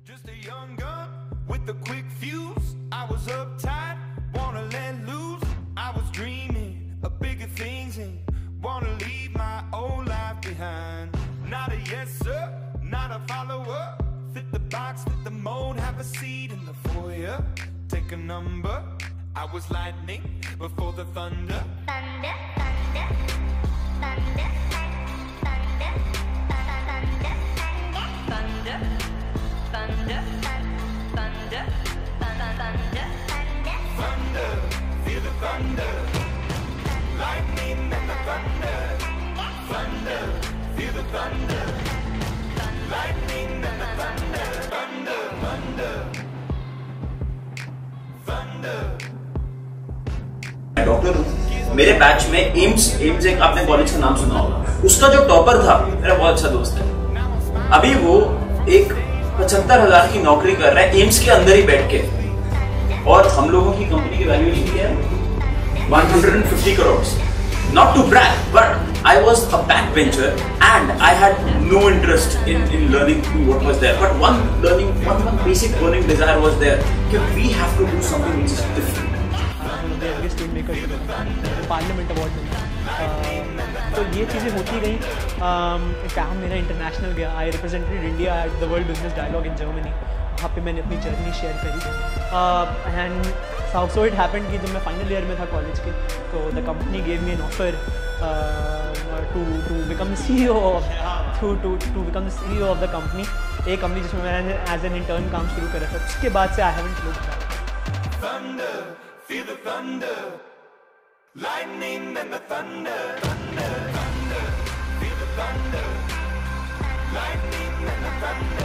Just a young gun with a quick fuse. I was uptight, wanna let loose. I was dreaming of bigger things and wanna leave my old life behind. Not a yes sir, not a follower. Fit the box, fit the mold, have a seat in the foyer. Take a number. I was lightning before the thunder. Thunder, thunder, thunder, thunder, thunder, thunder, thunder, thunder, thunder, thunder, feel the thunder, lightning and the thunder, thunder, feel the thunder, lightning and the thunder, thunder, thunder, thunder. Doctor हूँ। मेरे batch में AIIMS एक आपने college का नाम सुना होगा, उसका जो टॉपर था मेरा बहुत अच्छा दोस्त है। अभी वो एक 75,000 की नौकरी कर रहा है एम्स के अंदर ही बैठ के, और हम लोगों की कंपनी की वैल्यूएशन क्या है 150 crore. Not to brag, but I was a backbencher and I had no interest in learning what was there. But one basic learning desire was there. That we have to do something which is different. Parliament award मिला, तो ये चीज़ें होती गई। काम मेरा international गया। I represented India at the world business dialogue in Germany. वहाँ पे मैंने अपनी जर्नी शेयर करी। एंड सो इट हैपेंड कि जब मैं फाइनल ईयर में था कॉलेज के, तो the company gave me an offer to become CEO of the company. एक कंपनी जिसमें मैंने एज एन इंटर्न काम शुरू करा था। उसके बाद से I haven't looked back. Feel the thunder, lightning and the thunder, thunder, thunder. Feel the thunder, lightning and the thunder.